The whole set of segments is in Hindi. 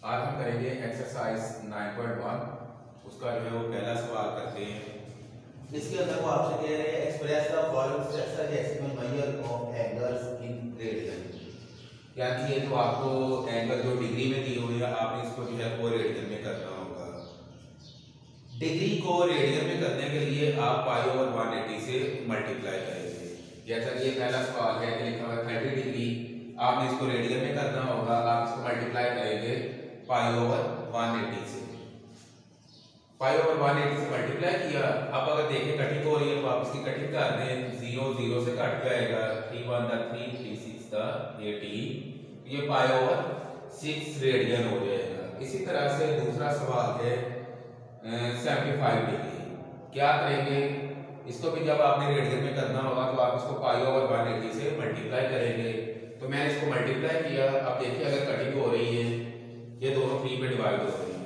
आज हम करेंगे एक्सरसाइज 9.1। उसका जो है वो पहला सवाल करते हैं। इसके अंदर वो आपसे कह रहे हैं express the following structure decimal measure of angles in radian. यानी ये तो आपको एंगल जो डिग्री में दी हुई है आपने इसको जो है वो रेडियन में करना होगा। डिग्री को रेडियन में करने के लिए आप पाई ओवर 180 से मल्टीप्लाई करेंगे। जैसा कि ये पहला सवाल है कि लिखा हुआ 30 डिग्री, आपने इसको रेडियन में करना होगा। आप इसको मल्टीप्लाई करेंगे पाई ओवर 180 से। पाई ओवर 180 से मल्टीप्लाई किया। अब अगर देखें कटिंग हो रही है तो आप इसकी कटिंग कर दें। 0 0 से कट जाएगा, 3 1 द 3 3 6 द 18, ये पाई ओवर 6 रेडियन हो जाएगा। इसी तरह से दूसरा सवाल है 75 डिग्री। क्या करेंगे, इसको भी जब आपने रेडियन में करना होगा तो आप इसको पाई ओवर 180 से मल्टीप्लाई करेंगे। तो मैंने इसको मल्टीप्लाई किया। अब देखिए अगर कटिंग हो रही है, ये दोनों 3 पे डिवाइड हो रही है,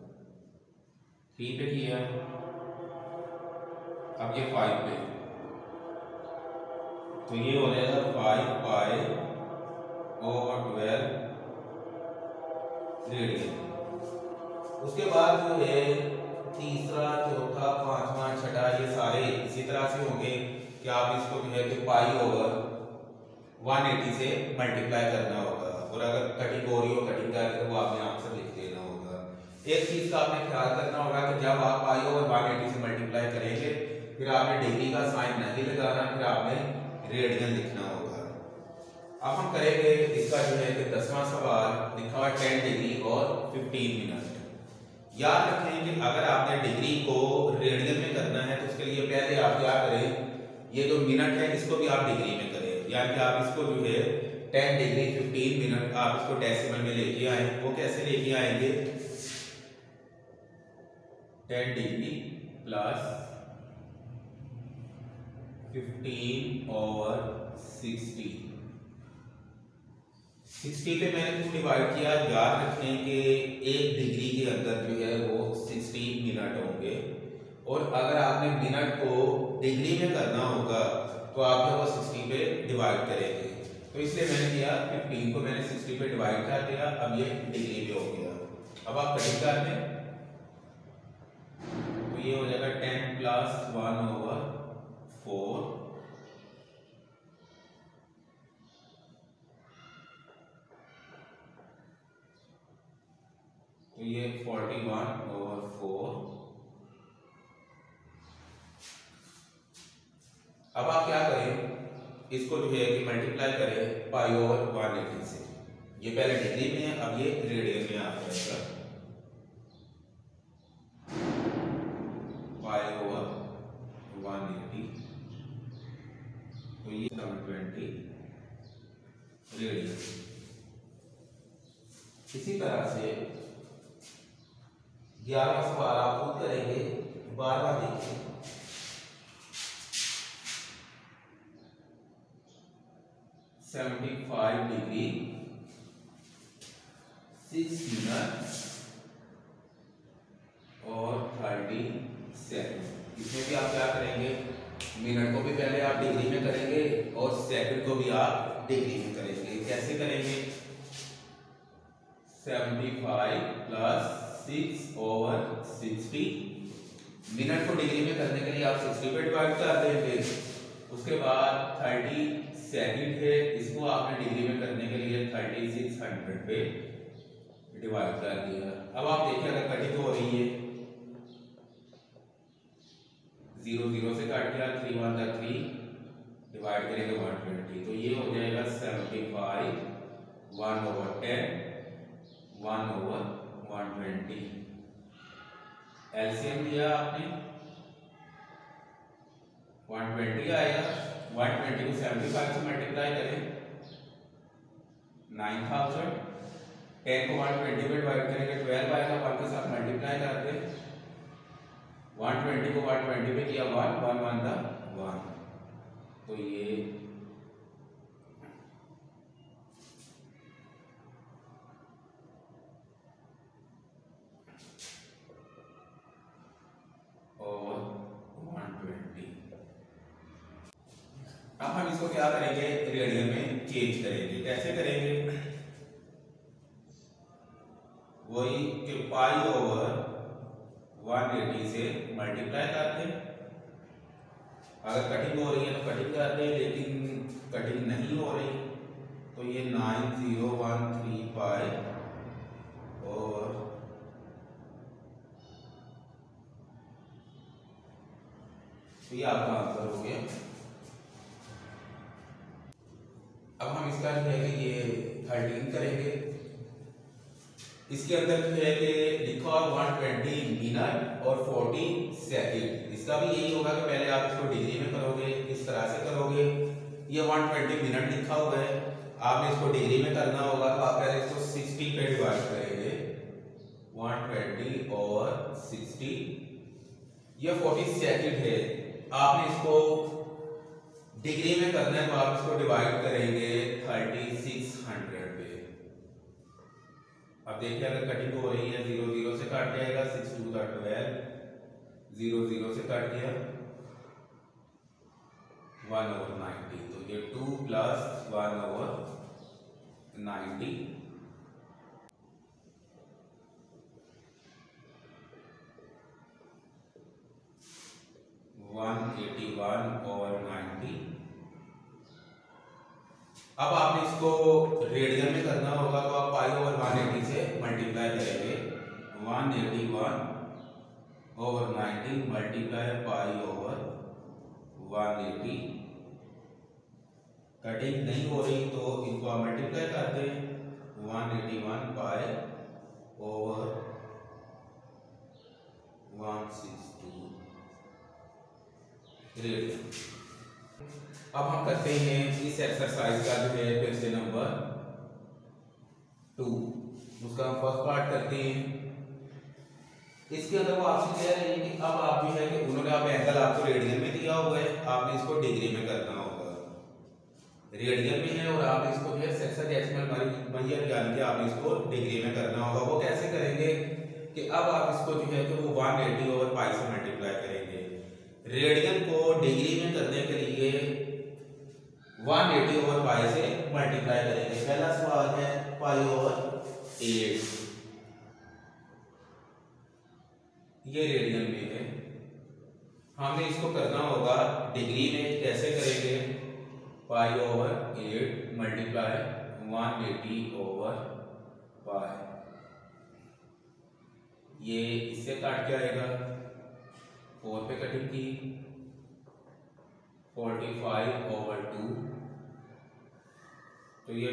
3 पे किया, अब ये 5 पे, तो ये हो जाएगा 5 पाई ओवर 12 रेडियन। उसके बाद जो है तीसरा, चौथा, पांचवा, छठा, ये सारे इसी तरह से होंगे कि आप इसको जो है कि पाई ओवर 180 से मल्टीप्लाई करना होगा। और अगर कटिंग हो रही हो कटिंग करके वो आपने आंसर लिख देना होगा। एक चीज का आपने ख्याल करना होगा कि जब आप पाई ओवर 180 से मल्टीप्लाई करेंगे फिर आपने डिग्री का साइन नहीं लगाना, फिर आपने रेडियन लिखना होगा। अब हम करेंगे इसका जो है कि 10वां सवाल। लिखा हुआ 10 डिग्री और 15 मिनट। याद रखें कि अगर आपने डिग्री को रेडियन में करना है तो उसके लिए पहले आप क्या करें, ये जो मिनट है इसको भी आप डिग्री में करें। यानी कि आप इसको जो है 10 डिग्री 15 मिनट आप इसको डेसिमल में लेके आए। वो कैसे लेके आएंगे, 10 डिग्री प्लस 15 ओवर 60। 60 पे मैंने क्यों डिवाइड किया, याद रखें कि 1 डिग्री के अंदर जो है वो 60 मिनट होंगे। और अगर आपने मिनट को डिग्री में करना होगा तो आप जो वो 60 पे डिवाइड करेंगे। तो इसलिए मैंने किया 15 को मैंने 60 पे डिवाइड कर दिया। अब ये डिग्री में हो गया। अब आप कटिंग कर दें तो ये हो जाएगा 10 प्लस 1 ओवर 4, तो ये 41 ओवर 4। अब आप क्या करें, इसको जो है कि मल्टीप्लाई करें पाई ओवर 180 से। ये पहले डिग्री में है, अब ये रेडियन में आ जाएगा। पाई ओवर 180, तो ये 720 रेडियन। इसी तरह से 11वां सवाल आप खुद करेंगे। 12वां देखिए, 75 डिग्री 6 मिनट और 30 सेकंड। इसमें भी आप क्या करेंगे, मिनट को भी पहले आप डिग्री में करेंगे और सेकंड को भी आप डिग्री में करेंगे। कैसे करेंगे, 75 प्लस 6 ओवर 60। मिनट को डिग्री में करने के लिए आप 60 पे डिवाइड कर देंगे। उसके बाद 30 सेकंड है, इसको आपने डिग्री में करने के लिए 3600 पे डिवाइड कर दिया। अब आप देखिए अगर कटिंग हो रही है, 0 0 से काट दिया, 3 1 द 3, डिवाइड करेंगे 120, तो ये हो जाएगा 75 1 ओवर 10 1 ओवर 120। एलसीएम लिया आपने, 120 आएगा। 120 को 75 से मल्टीप्लाई करें 9000। 10 को 120 पे डिवाइड करेंगे 12 आएगा। 1 के साथ मल्टीप्लाई कर दें, 120 को 120 पे किया 1 1 1 द 1, तो ये और 120। अब हम इसको क्या करेंगे, रेडियन में चेंज करेंगे। कैसे करेंगे, वही कि पाई ओवर 180 से मल्टीप्लाई करते हैं। अगर कटिंग हो रही है तो कटिंग करते हैं, लेकिन कटिंग नहीं हो रही तो ये 9013 पाई और तो ये आपका आंसर हो गया। अब हम इसका जो है कि ये 13 करेंगे। इसके अंदर जो है कि लिखा 120 मिनट और 40 सेकंड। इसका भी यही होगा कि पहले आप इसको डिग्री में करोगे, किस तरह से करोगे। ये 120 मिनट लिखा हुआ है, आपने इसको डिग्री में करना होगा तो आप पहले इसको 60 पे डिवाइड करेंगे। 120 और 60, ये 40 सेकंड है। आपने इसको डिग्री में करना है तो आप इसको डिवाइड करेंगे 3600 पे। अब देखिए अगर कटिंग हो रही है 0 0 से काट जाएगा, 6 2 12, 0 0 से काट गया, 1/90। तो ये 2 + 1/90 181/90। अब आपने इसको रेडियन में करना होगा तो आप पाई ओवर 180 से मल्टीप्लाई करेंगे। 181/90 मल्टीप्लाई पाई ओवर 180। कटिंग नहीं हो रही तो इनको आप मल्टीप्लाई करते हैं। 181 पाई ओवर 162 रेडियन। अब हम करते हैं इस एक्सरसाइज का जो है फिर से नंबर 2, उसका हम फर्स्ट पार्ट करते हैं। इसके अंदर वो आपसे कह रहे हैं कि अब आप जो है कि उन्होंने आप एंगल आपको रेडियन में दिया हुआ है, आपने इसको डिग्री में करना होगा। रेडियन में है और आपने इसको जो है सेक्साडेसिमल मेजर यानी कि आपने इसको डिग्री में करना होगा। वो कैसे करेंगे कि अब आप इसको जो है कि वो 180 ओवर पाई से मल्टीप्लाई करेंगे। रेडियन को डिग्री में करने के लिए 180 ओवर पाई से मल्टीप्लाई करेंगे। पहला सवाल है पाई ओवर 8, ये रेडियन में है, हमने इसको करना होगा डिग्री में। कैसे करेंगे? Pi over 8 multiply 180 over pi, ये इससे काट जाएगा, 4 पे कटिंग की, 45/2 तो ये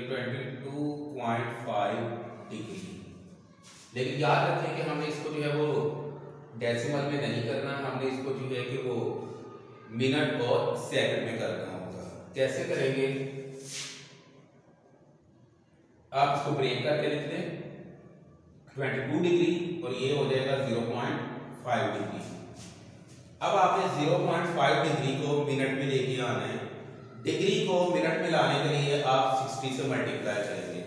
22.5 डिग्री। लेकिन याद रखें कि हमने इसको जो है वो डेसिमल में नहीं करना, हमने इसको जो है कि वो मिनट और सेकंड में करना होगा। कैसे करेंगे? आप इसको ब्रेक करके लिख दें 22 डिग्री और ये हो जाएगा 0.5 डिग्री। अब आपने 0.5 डिग्री को मिनट में लेके आना है। डिग्री को मिनट में लाने के लिए आप 60 से मल्टीप्लाई करेंगे।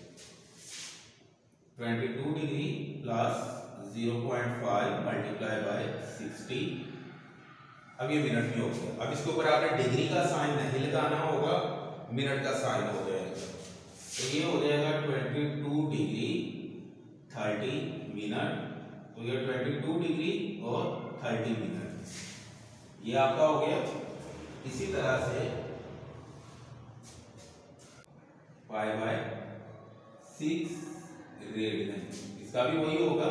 22 डिग्री प्लस 0.5 मल्टीप्लाई बाय 60। अब ये मिनट में हो गया। अब इसके ऊपर आपने डिग्री का साइन नहीं लगाना होगा, मिनट का साइन हो जाएगा। तो ये हो जाएगा 22 डिग्री 30 मिनट। तो ये 22 डिग्री और 30 मिनट ये आपका हो गया। इसी तरह से पाई बाय 6 रेडियन, इसका भी वही होगा।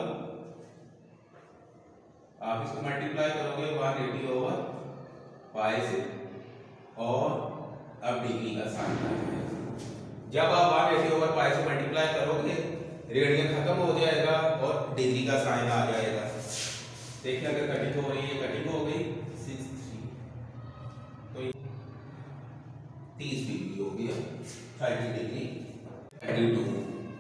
आप इसको मल्टीप्लाई करोगे 180 ओवर पाई से और अब डिग्री का साइन आ जाएगा। जब आप 180 ओवर पाई से मल्टीप्लाई करोगे रेडियन खत्म हो जाएगा और डिग्री का साइन आ जाएगा। देखिए अगर कटिंग हो रही है, कटिंग हो गई 6 3 तो 30 डिग्री हो गया, 30 डिग्री 32।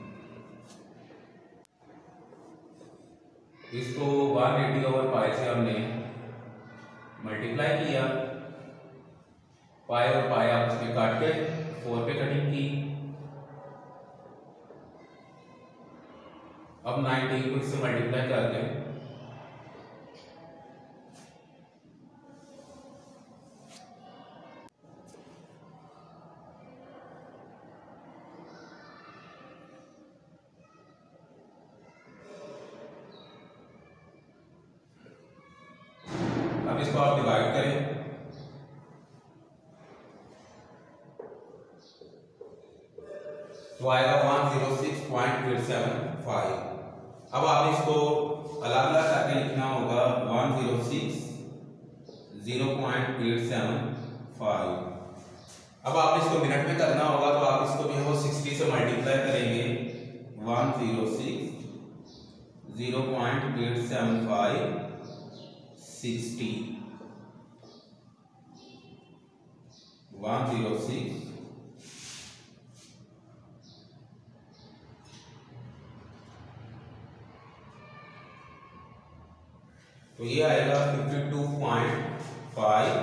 इसको 180 ओवर पाई से हमने मल्टीप्लाई किया, पाई और पाई आपस में काट के 4 पे कटिंग की। अब 19 को इससे मल्टीप्लाई कर दें, अब इसको आप डिवाइड करें, तो आएगा 106.875। अब आपने इसको अलग अलग करके लिखना होगा 106.0.875। अब आपने इसको मिनट में करना होगा, तो आप इसको जो है वो 60 से मल्टीप्लाई करेंगे। 106.0.875 60 106 तो ये आएगा 52.5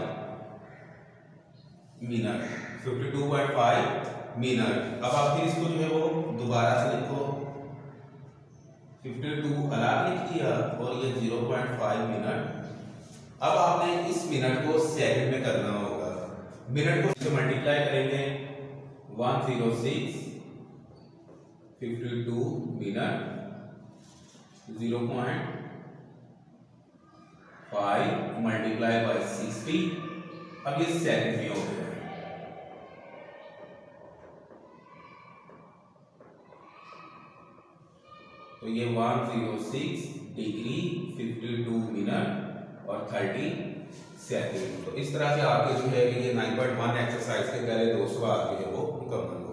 मिनट। 52.5 मिनट। अब आप फिर इसको जो है वो दोबारा से लिखो, 52 अलग लिख दिया और ये 0.5 मिनट। अब आपने इस मिनट को सेकंड में करना होगा। मिनट को से मल्टीप्लाई करेंगे, 106 52 मिनट 0.5 मल्टीप्लाई बाय 60। अब ये सेकंड में हो गया। तो ये 106 डिग्री 52 मिनट और 30 सेकंड। तो इस तरह से आपके जो है कि ये 9.1 एक्सरसाइज के पहले 2 सवाल जो है वो मुकम्मल।